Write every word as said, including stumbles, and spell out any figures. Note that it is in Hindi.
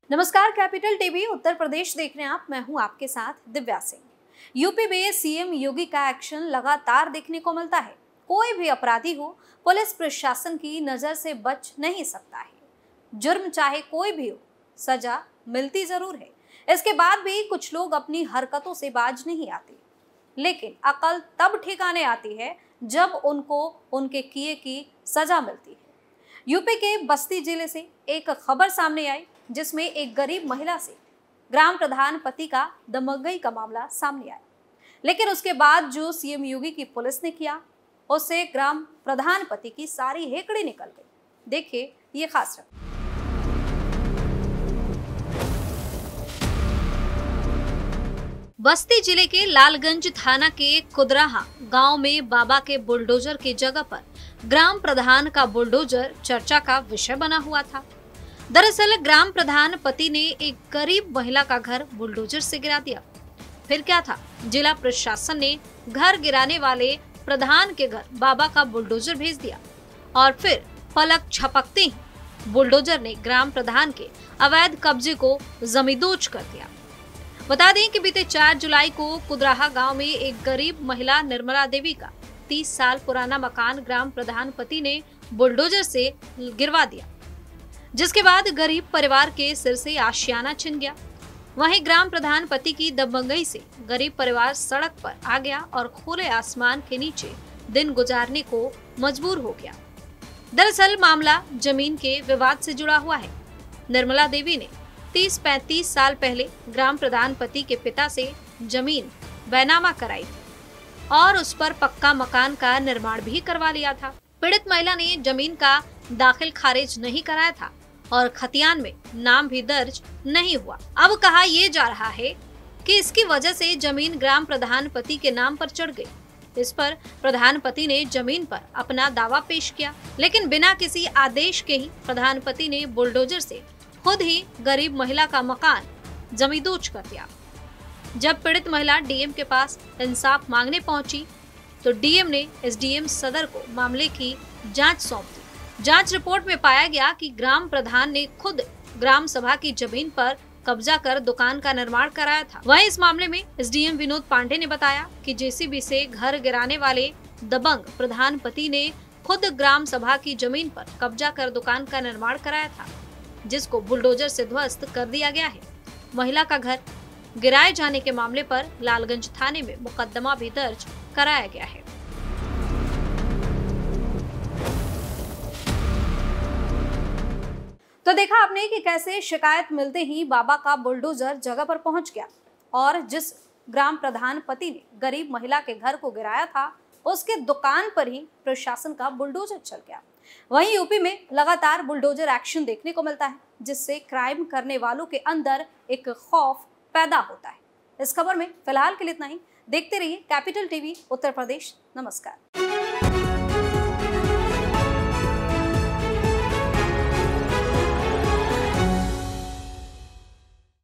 नमस्कार, कैपिटल टीवी उत्तर प्रदेश देख रहे हैं आप। मैं हूं आपके साथ दिव्या सिंह। यूपी में सीएम योगी का एक्शन लगातार देखने को मिलता है। कोई भी अपराधी हो, पुलिस प्रशासन की नजर से बच नहीं सकता है। जुर्म चाहे कोई भी हो, सजा मिलती जरूर है। इसके बाद भी कुछ लोग अपनी हरकतों से बाज नहीं आते, लेकिन अकल तब ठिकाने आती है जब उनको उनके किए की सजा मिलती है। यूपी के बस्ती जिले से एक खबर सामने आई, जिसमें एक गरीब महिला से ग्राम प्रधान पति का दमंगई का मामला सामने आया। लेकिन उसके बाद जो सीएम योगी की पुलिस ने किया, उससे ग्राम प्रधान पति की सारी हेकड़ी निकल गई। देखिए ये खास रखा। बस्ती जिले के लालगंज थाना के कुदराहा गांव में बाबा के बुलडोजर की जगह पर ग्राम प्रधान का बुलडोजर चर्चा का विषय बना हुआ था। दरअसल ग्राम प्रधान पति ने एक गरीब महिला का घर बुलडोजर से गिरा दिया। फिर क्या था, जिला प्रशासन ने घर गिराने वाले प्रधान के घर बाबा का बुलडोजर भेज दिया और फिर पलक झपकते ही बुलडोजर ने ग्राम प्रधान के अवैध कब्जे को जमींदोज कर दिया। बता दें कि बीते चार जुलाई को कुदराहा गांव में एक गरीब महिला निर्मला देवी का तीस साल पुराना मकान ग्राम प्रधान पति ने बुलडोजर से गिरवा दिया, जिसके बाद गरीब परिवार के सिर से आशियाना छिन गया। वहीं ग्राम प्रधान पति की दबंगई से गरीब परिवार सड़क पर आ गया और खुले आसमान के नीचे दिन गुजारने को मजबूर हो गया। दरअसल मामला जमीन के विवाद से जुड़ा हुआ है। निर्मला देवी ने तीस पैंतीस साल पहले ग्राम प्रधान पति के पिता से जमीन बैनामा कराई थी और उस पर पक्का मकान का निर्माण भी करवा लिया था। पीड़ित महिला ने जमीन का दाखिल खारिज नहीं कराया था और खतियान में नाम भी दर्ज नहीं हुआ। अब कहा यह जा रहा है कि इसकी वजह से जमीन ग्राम प्रधान पति के नाम पर चढ़ गई। इस पर प्रधान पति ने जमीन पर अपना दावा पेश किया, लेकिन बिना किसी आदेश के ही प्रधान पति ने बुलडोजर से खुद ही गरीब महिला का मकान जमींदोज कर दिया। जब पीड़ित महिला डीएम के पास इंसाफ मांगने पहुंची तो डीएम ने एसडीएम सदर को मामले की जांच सौंप दी। जांच रिपोर्ट में पाया गया कि ग्राम प्रधान ने खुद ग्राम सभा की जमीन पर कब्जा कर दुकान का निर्माण कराया था। वहीं इस मामले में एसडीएम विनोद पांडे ने बताया कि जेसीबी से घर गिराने वाले दबंग प्रधान पति ने खुद ग्राम सभा की जमीन पर कब्जा कर दुकान का निर्माण कराया था, जिसको बुलडोजर से ध्वस्त कर दिया गया है। महिला का घर गिराए जाने के मामले पर लालगंज थाने में मुकदमा भी दर्ज कराया गया है। तो देखा आपने कि कैसे शिकायत मिलते ही बाबा का बुलडोजर जगह पर पहुंच गया और जिस ग्राम प्रधान पति ने गरीब महिला के घर को गिराया था, उसके दुकान पर ही प्रशासन का बुलडोजर चल गया। वहीं यूपी में लगातार बुलडोजर एक्शन देखने को मिलता है, जिससे क्राइम करने वालों के अंदर एक खौफ पैदा होता है। इस खबर में फिलहाल के लिए इतना ही। देखते रहिए कैपिटल टीवी उत्तर प्रदेश। नमस्कार।